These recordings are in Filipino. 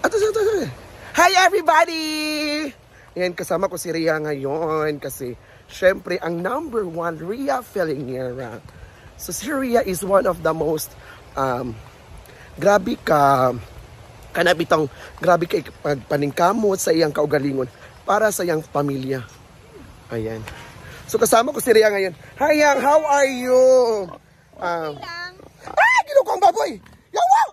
Ito. Hi everybody! Yan, kasama ko si Rhea ngayon kasi syempre ang #1 Rhea Felingera. So si Rhea is one of the most grabe ka kanabitang grabe ka paningkamot sa iyang kaugalingon para sa iyang pamilya. Ayan. So kasama ko si Rhea ngayon. Hi Yang, how are you? Ginukong baboy! Yawa!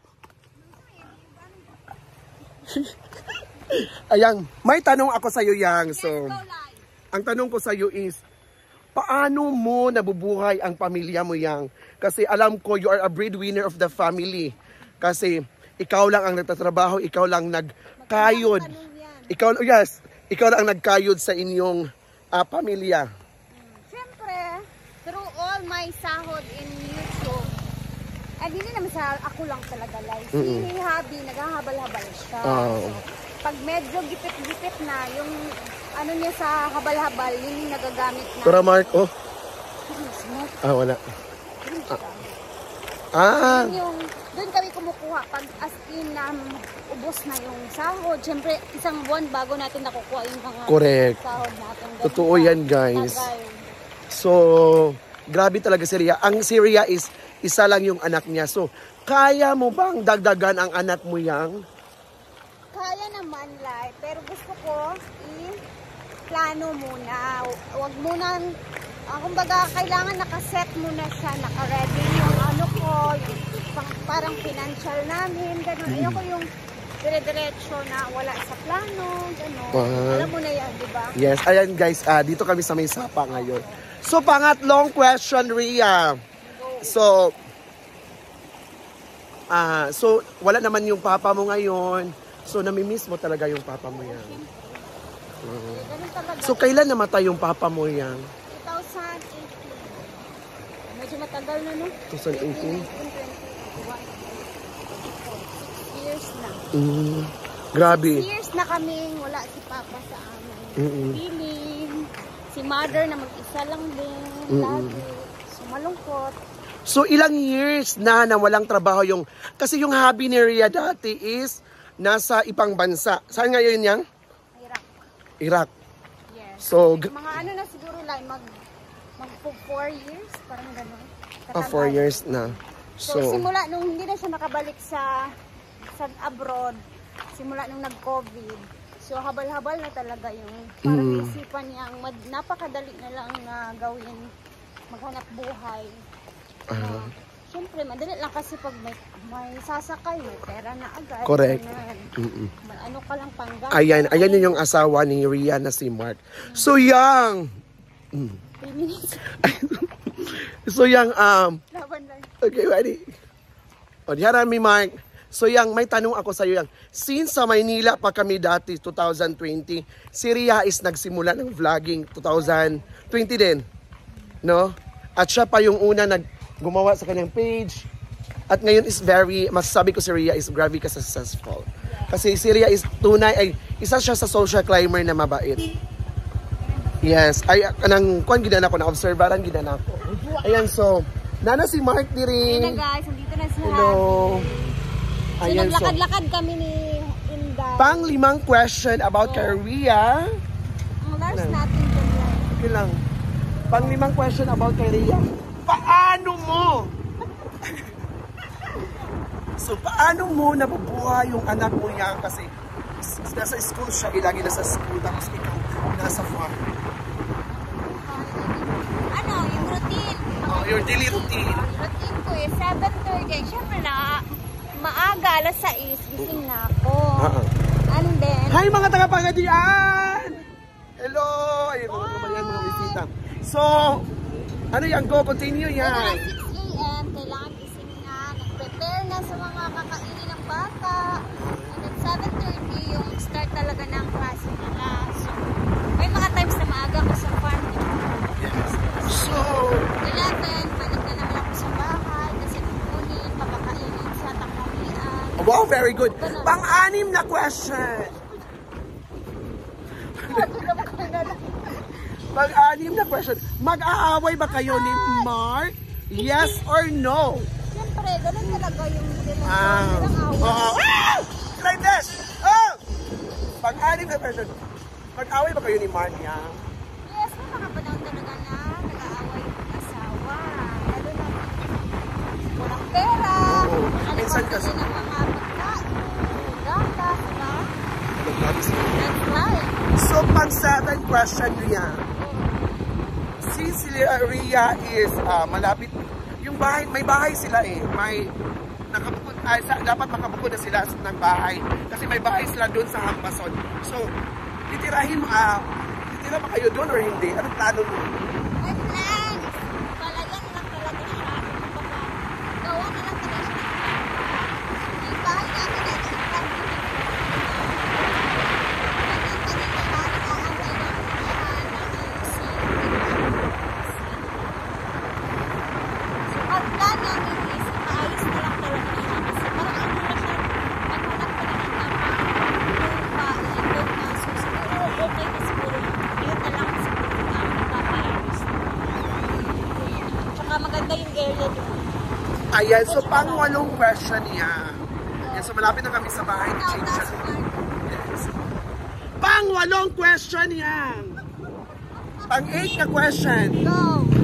Ayan, may tanong ako sa iyo, Yang. So, ang tanong ko sa iyo is, paano mo nabubuhay ang pamilya mo, Yang? Kasi alam ko, you are a breadwinner of the family. Kasi ikaw lang ang nagtatrabaho, ikaw lang nagkayod. Ikaw lang ang nagkayod sa inyong pamilya. Siyempre, through all my sahod in YouTube, hindi naman ako lang talaga like. Si Habi, naghahabal-habal siya. So, pag medyo gipit-gipit na, yung ano niya sa habal-habal, yun yung nagagamit na. Tura Mark, oh. Wala. Doon kami kumukuha pag as in ubos na yung sahod. Siyempre, isang buwan bago natin nakukuha yung mga sahod natin. Totoo yan, guys. So, grabe talaga si Rhea. Ang si Rhea is, isa lang yung anak niya. So, kaya mo bang dagdagan ang anak mo, Yang? Kaya naman, like. Pero gusto ko i-plano muna. Huwag muna, kumbaga, kailangan nakaset muna siya, naka-ready yung ano ko, yung parang financial namin, gano'n. Ayoko yung dire-diretso na wala sa plano, gano'n. Alam mo na yan, di ba? Yes, ayan guys, dito kami sa may sapa ngayon. So, pangatlong question, Rhea. So, wala naman yung papa mo ngayon. So, namimiss mo talaga yung papa mo, Yang. So, kailan namatay yung papa mo, Yang? 2018. Medyo matagal na, no? 2018? 6 years na. Grabe. 6 years na kaming wala si papa sa amin. Feeling. Si mother na mag-isa lang din. Lagi. So, malungkot. So, ilang years na walang trabaho yung... Kasi yung hobby ni Rhea dati is nasa ibang bansa. Saan ngayon, Yang? Iraq. Yes. So, mga ano na siguro like mag 4 years, parang gano'n. 4 years na. So, simula nung hindi na siya nakabalik sa abroad, simula nung nag-COVID, so habal-habal na talaga yung parang isipan niyang napakadali na lang na gawin, maghanap buhay. Siyempre, madali lang kasi pag may sasakay, may pera na agad. Correct. Ano ka lang panggamit. Ayan yung asawa ni Rhea na si Mark. So, Yang... 3 minutes. So, Yang... Laban lang. Okay, ready? O, diyan mi Mark. So, Yang, may tanong ako sa iyo, Yang. Since sa Maynila pa kami dati, 2020, si Rhea is nagsimula ng vlogging 2020 din. No? At siya pa yung una gumawa sa kanyang page. At ngayon is masasabi ko si Rhea is grabe ka successful. Kasi si Rhea is isa siya sa social climber na mabait. Yes. Kuan ginana ko, na-observeran ginana ko. Ayan, so, nana si Mark diri. Ayan na guys, nandito na sila. Hello. So, naglakad-lakad kami ni Inday. Pang-5 question about kay Rhea. Ang last natin dyan. Okay lang. Pang-5 question about kay Rhea. Paano mo? So, paano mo nabubuhay yung anak mo yan? Kasi nasa school siya, lagi nasa school, tapos ikaw nasa farm. Yung routine. Your daily routine. Routine ko 7:30. Siyempre na, maaga, alas 6, gising na ako. And then... Hi mga taga-Pagadian! Hello! Ayun, mga bisita. So, ano yan? Go, continue yan. 6 a.m. Kailangan gising na. Nag-prepare na sa mga kakainin ng bata. And then 7:30 yung start talaga ng klase nila. So, may mga times na maaga ko sa farm. Yes. So, 11, balik na naman ako sa bahay. Kasi kukunin, papakainin sa tanghalian. wow, very good. Pang-6 na question. Pang-6 na question. Mag-aaway ba kayo ni Mark? Yes or no? Siyempre, ganun talaga yung relasyon. Like this. na question. Mag-away ba kayo ni Mark Yang? Yes, may mga panahon talaga na nag-aaway yung asawa. Lalo na walang pera. Oo. Ano Minsan pa kasi- ng mga pagkain, gata, diba? Nag-labis na. That's right. So, pang-7 question niya. Since si Rhea is malapit, yung bahay, may bahay sila eh. May nakabukod, dapat makabukod na sila ng bahay. Kasi may bahay sila doon sa Hampason. So, titira ba kayo doon or hindi? Anong plano mo? My plans. Palayan lang talaga siya. Kumbaga, gawa na lang talaga siya. Yung bahay namin ay ilan. Ang plan namin is maayos na lang talaga siya. Kasi parang ano na siya, maghanap ka na ng lupa, ilog na. So siguro okay na siguro. Yun na lang siguro na mapapaayos. Tsaka maganda yung area doon. Ayan, so pang-8 question niya. Yan, so malapit na kami sa bahay ni Now, James. that's smart. Yes. Pang-8 question yan. Pang-8 na question. Go!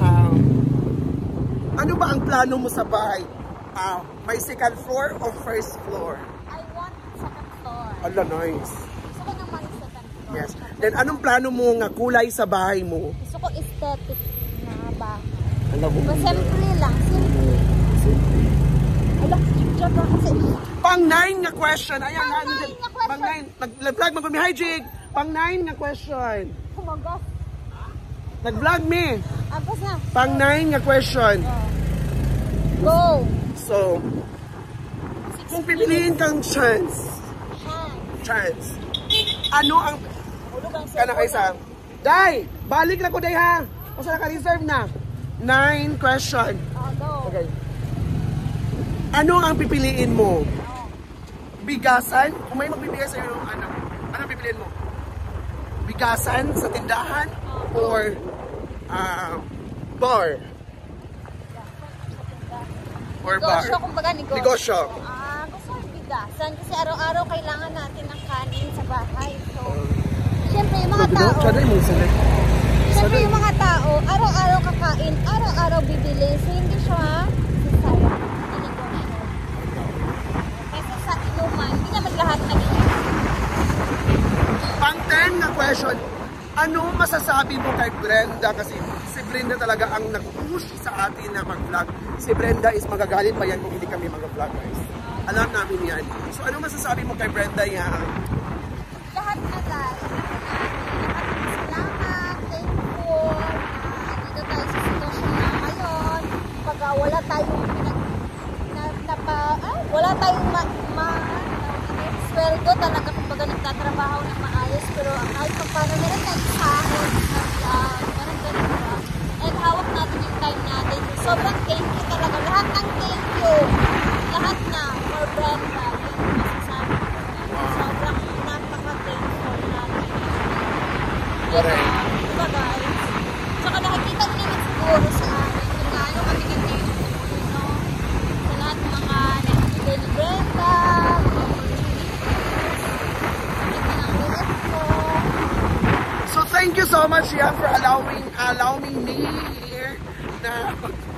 Ano ba ang plano mo sa bahay? May second floor o first floor? I want second floor. Ala, nice. Gusto ko naman yung second floor. Yes. Then anong plano mo nga kulay sa bahay mo? Gusto ko aesthetic na bahay. Alam mo? Simple lang. Simple. Ala, picture ko kasi. Pang-9 nga question. Ayan, Pang-9 nga question. Pang-9. Nag-vlog mo kami. Hi, Jig. Pang-9 nga question. Kumagas. Nag-vlog me. Agos na. Pang-9 nga question. Go! So, kung pipiliin kang chance, ano ang kanang isa? Day, balik na ko day ha. Kasi naka-reserve na. 9 question. Go. Okay. Ano ang pipiliin mo? Bigasan? Kung may magbibigay sa'yo ng ano pipiliin mo? Bigasan sa tindahan? Or bar? Or bar? Negosyo, kumbaga negosyo. Negosyo. Gusto ko bigasan kasi araw-araw kailangan natin ng kanin sa bahay. So, syempre yung mga tao, syempre yung mga tao, araw-araw kakain, araw-araw bibili. So, hindi siya sasayang na negosyo. Kasi sa inuman, hindi naman lahat naging. Pang-10 na question. Ano masasabi mo kay Brenda? Kasi si Brenda talaga ang nag-push sa atin na mag-vlog. Si Brenda is magagalit pa yan kung hindi kami mag-vlog, guys. Alam namin yan. So ano masasabi mo kay Brenda yan? Lahat na guys. Salamat, thankful, dito tayo sa sitwasyon na ngayon. Pag wala tayong wala tayong sweldo talaga, kumbaga nagtatrabaho ng maayos, pero kahit pa paano meron tayong sahod at parang ganun ba. And hawak natin yung time natin. Sobrang thank you talaga. Lahat ng thank you. Lahat na for Brenda. Yung masasabi ko. Sobrang napaka-thankful natin. Diba guys? Tsaka nakikita nyo naman siguro sa amin kung gaano kami ka-thankful, no? Sa lahat ng mga nakikita ni Brenda, So thank you so much, Ria, for allowing me here na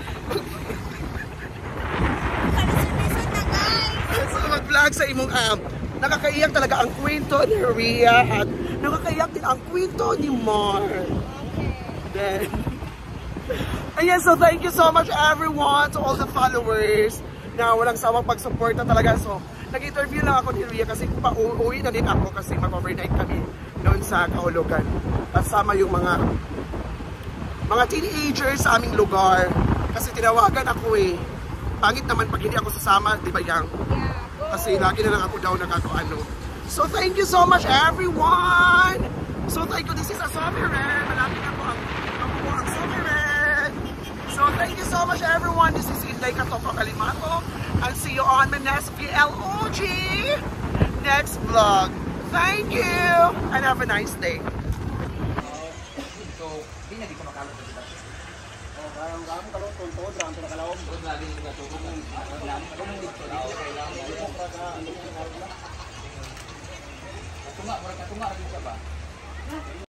mag-vlog sa imong nakakaiyak talaga ang kwento ni Ria at nakakaiyak din ang kwento ni Mar. Then, ayan, so thank you so much everyone, to all the followers na walang sawang pag-support na talaga. So, nag-interview lang ako ni Ria kasi pa-uwi na din ako kasi mag-overnight kami noon sa Kahulugan. Kasama yung mga teenagers sa aming lugar. Kasi tinawagan ako eh. Pangit naman pag hindi ako sasama, di ba Yang? Kasi lagi na lang ako daw nakakaano. So thank you so much everyone! So thank you, this is a Sovereign. Malapit na po ang Sovereign. So thank you so much everyone. This is Inday Katoko Kalimato. I'll see you on my next PLOG next vlog. Thank you and have a nice day. Tunga, mura ka tunga rin siya ba?